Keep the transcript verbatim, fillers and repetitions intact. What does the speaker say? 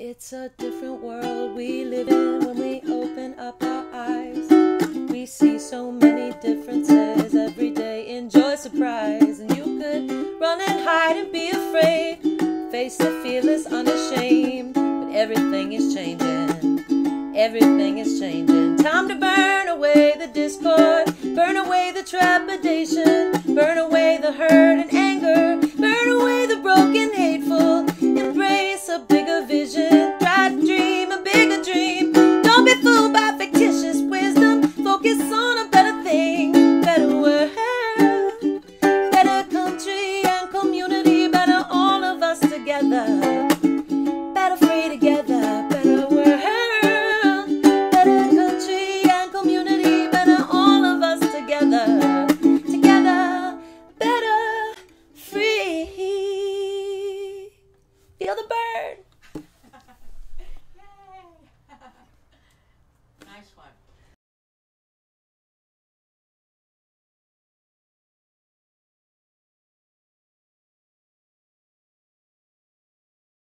It's a different world we live in when we open up our eyes. We see so many differences every day, enjoy surprise. And you could run and hide and be afraid, face the fearless, unashamed. But everything is changing, everything is changing. Time to burn away the discord, burn away the trepidation, burn away the hurt and anger.